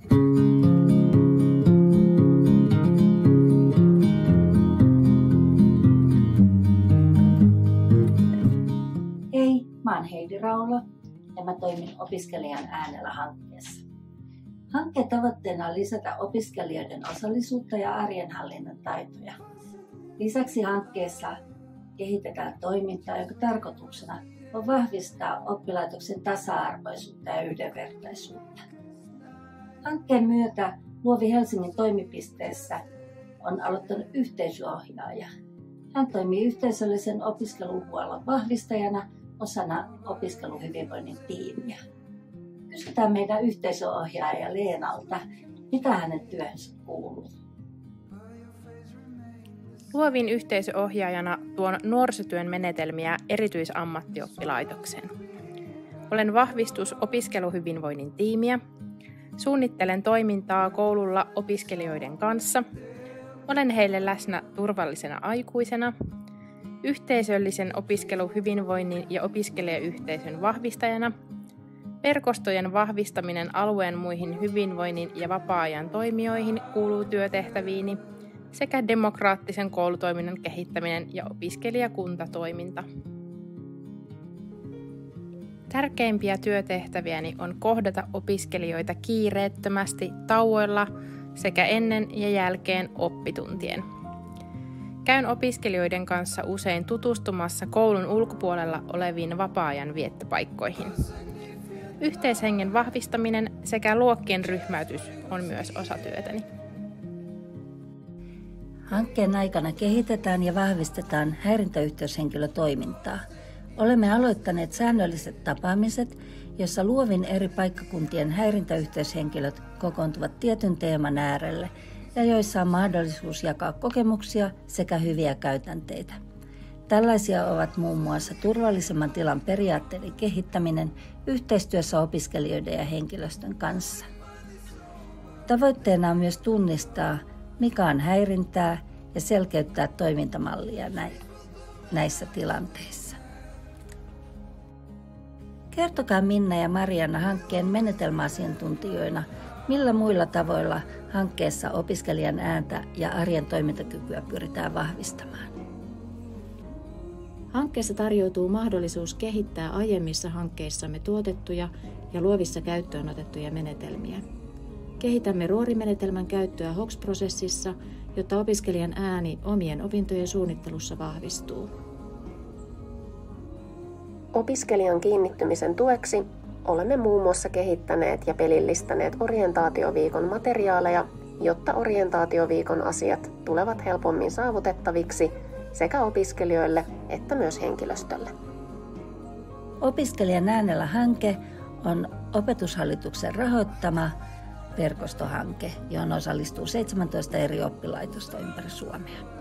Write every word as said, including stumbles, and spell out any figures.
Hei, mä oon Heidi Raula ja mä toimin Opiskelijan äänellä hankkeessa. Hankkeen tavoitteena on lisätä opiskelijoiden osallisuutta ja arjenhallinnan taitoja. Lisäksi hankkeessa kehitetään toimintaa, jonka tarkoituksena on vahvistaa oppilaitoksen tasa-arvoisuutta ja yhdenvertaisuutta. Hankkeen myötä Luovi Helsingin toimipisteessä on aloittanut yhteisöohjaaja. Hän toimii yhteisöllisen opiskeluhuollon vahvistajana osana opiskeluhyvinvoinnin tiimiä. Kysytään meidän yhteisöohjaaja Leenalta, mitä hänen työhönsä kuuluu. Luovin yhteisöohjaajana tuon nuorisotyön menetelmiä erityisammattioppilaitokseen. Olen vahvistus opiskeluhyvinvoinnin tiimiä, suunnittelen toimintaa koululla opiskelijoiden kanssa, olen heille läsnä turvallisena aikuisena, yhteisöllisen opiskeluhyvinvoinnin ja opiskelijayhteisön vahvistajana, verkostojen vahvistaminen alueen muihin hyvinvoinnin ja vapaa-ajan toimijoihin kuuluu työtehtäviini, sekä demokraattisen koulutoiminnan kehittäminen ja opiskelijakuntatoiminta. Tärkeimpiä työtehtäviäni on kohdata opiskelijoita kiireettömästi tauoilla sekä ennen ja jälkeen oppituntien. Käyn opiskelijoiden kanssa usein tutustumassa koulun ulkopuolella oleviin vapaa-ajan viettopaikkoihin. Yhteishengen vahvistaminen sekä luokkien ryhmäytys on myös osa työtäni. Hankkeen aikana kehitetään ja vahvistetaan häirintäyhteyshenkilötoimintaa. Olemme aloittaneet säännölliset tapaamiset, jossa Luovin eri paikkakuntien häirintäyhteyshenkilöt kokoontuvat tietyn teeman äärelle ja joissa on mahdollisuus jakaa kokemuksia sekä hyviä käytänteitä. Tällaisia ovat muun muassa turvallisemman tilan periaatteiden kehittäminen yhteistyössä opiskelijoiden ja henkilöstön kanssa. Tavoitteena on myös tunnistaa, mikä on häirintää ja selkeyttää toimintamallia näissä tilanteissa. Kertokaa Minna ja Marianna hankkeen menetelmäasiantuntijoina, millä muilla tavoilla hankkeessa opiskelijan ääntä ja arjen toimintakykyä pyritään vahvistamaan. Hankkeessa tarjoutuu mahdollisuus kehittää aiemmissa hankkeissamme tuotettuja ja luovissa käyttöön otettuja menetelmiä. Kehitämme ruorimenetelmän käyttöä H O X-prosessissa, jotta opiskelijan ääni omien opintojen suunnittelussa vahvistuu. Opiskelijan kiinnittymisen tueksi olemme muun muassa kehittäneet ja pelillistäneet orientaatioviikon materiaaleja, jotta orientaatioviikon asiat tulevat helpommin saavutettaviksi sekä opiskelijoille että myös henkilöstölle. Opiskelijan äänellä hanke on Opetushallituksen rahoittama verkostohanke, johon osallistuu seitsemäntoista eri oppilaitosta ympäri Suomea.